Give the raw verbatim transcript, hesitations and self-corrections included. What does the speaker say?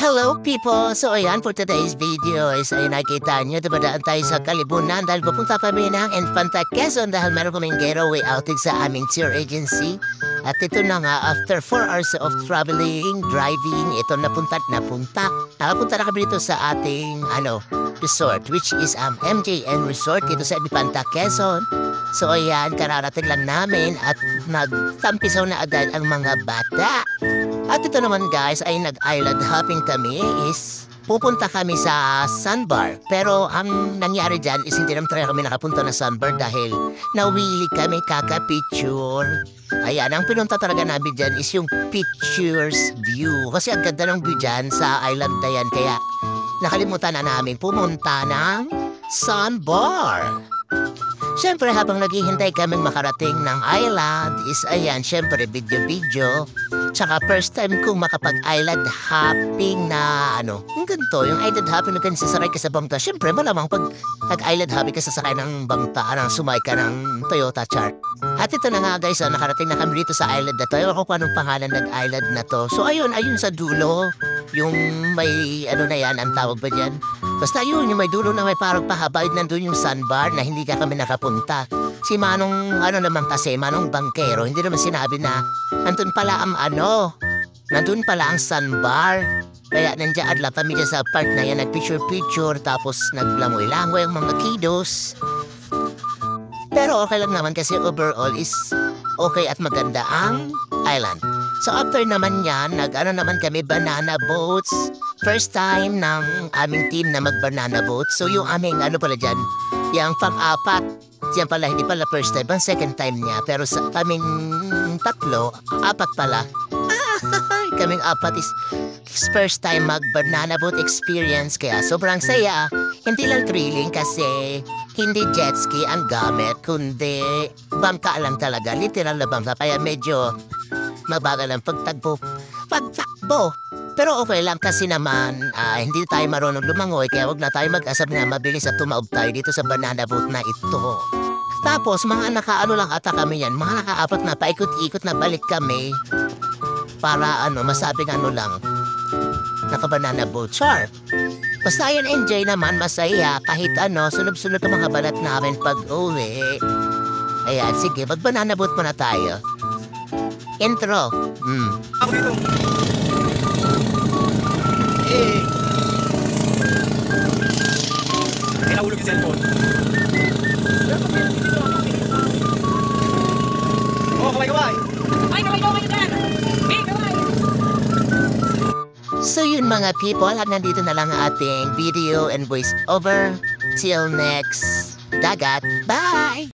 Hello people! So ayan, for today's video is ay nakita nyo, dumadaan tayo sa Kalibunan dahil pupunta kami ng Infanta Quezon dahil meron kaming getaway outing sa aming tour agency. At ito na nga, after four hours of traveling, driving, ito napunta at napunta. Nakapunta na kami dito sa ating ano, resort, which is um, M J N Resort dito sa Infanta Quezon. So ayan, kararating lang namin at nagtampisaw na agad ang mga bata. At ito naman guys ay nag-island hopping kami is pupunta kami sa sandbar. Pero ang nangyari dyan is hindi naman talaga kami nakapunta na sandbar dahil nawili kami kaka-picture. Ayan, ang pinunta talaga namin dyan is yung pictures view. Kasi ang ganda ng view dyan sa island na yan. Kaya nakalimutan na namin pumunta ng sandbar. Siyempre, habang naghihintay kaming makarating ng island is, ayan, siyempre, video-video. Tsaka first time kong makapag-island hopping na, ano, yung ganito, yung island hopping na ganyan sasakay ka sa bangta. Siyempre, malamang pag nag-island hopping ka sasakay ng bangta, anong sumay ka ng Toyota Chart. At ito na nga guys, oh, nakarating na kami dito sa island na to. Ewan ko kung anong pangalan ng island na to. So, ayun, ayun sa dulo, yung may, ano na yan, ang tawag ba dyan? Basta yun, yung may dulo na may parang pahabayad nandun yung sandbar na hindi ka kami nakapunta. Si Manong, ano naman kasi, Manong Bangkero, hindi naman sinabi na nandun pala ang ano, nandun pala ang sandbar. Kaya nandiyan adla kami dyan sa park na yan, nag-picture-picture, tapos naglangoy-langoy ang mga kiddos. Pero okay lang naman kasi overall is okay at maganda ang island. So after naman yan, nag-ano naman kami banana boats. First time ng aming team na mag-banana boat. So yung aming ano pala dyan, yung pang-apat. Yan pala, hindi pala first time, ang second time niya. Pero sa kaming tatlo, apat pala. Kaming apat is first time mag-banana boat experience. Kaya sobrang saya. Hindi lang thrilling kasi hindi jet ski ang gamit, kundi bangka lang talaga. Literal na bangka. Kaya medyo mabagal ang pagtagpo. Pagtakbo! Pero okay lang kasi naman, uh, hindi tayo marunong lumangoy kaya wag na tayo mag-asab na mabilis at tumaob tayo dito sa banana boat na ito. Tapos mga nakaano lang ata kami yan, mga nakaapat na paikot-ikot na balik kami para ano, masabing ano lang, naka-banana boat. Sure. Basta yun, enjoy naman, masaya, kahit ano, sunod-sunod ang mga balat namin pag-uwi. Ayan, sige, mag-banana boat muna tayo. Intro. Hmm. Ako dito. Eh. Ay, nahulog yung cellphone. Oh, kaway-kaway. Ay, kaway-kaway dyan! Hey, kaway! So yun mga people, at nandito na lang ang ating video and voice over. Till next dagat. Bye!